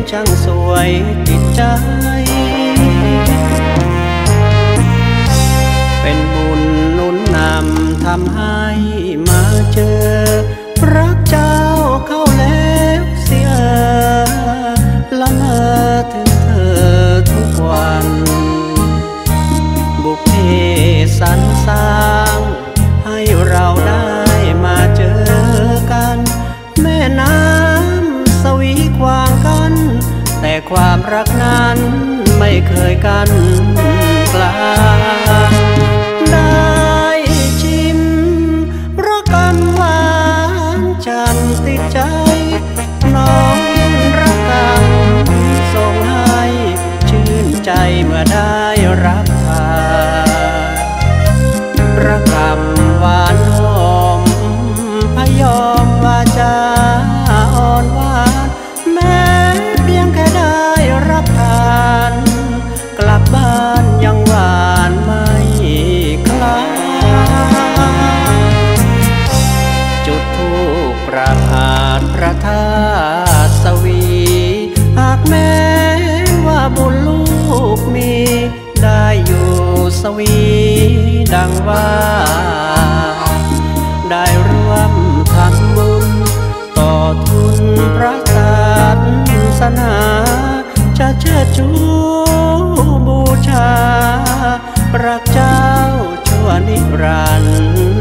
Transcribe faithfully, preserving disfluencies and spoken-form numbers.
ช่างสวยติดใจเป็นบุญหนุนนำทำให้มาเจอรักเจ้าเข้าแล้วเสียละเมอถึงเธอทุกวันบุพเพสรรสร้างให้เราได้มาเจอกันแม่น้ำสวีขวางกันแต่ความรักนั้นไม่เคยกันกลางได้ชิมรสกำหวานฉันติดใจน้องรักกันส่งให้ชื่นใจเมื่อได้รับทานรักกำหวานหอมพยอมวาจาอ่อนหวานแม้เพียงแค่ได้รับทานกลับบ้านยังหวานไม่คลายจุดธูปประพาสพระธาตุสวีหากแม้ว่าบุญลูกมีได้อยู่สวีดังว่าได้ร่วมทำบุญต่อทุนพระศาสนาจะเชิดชูบูชารักเจ้าชั่วนิรันดร์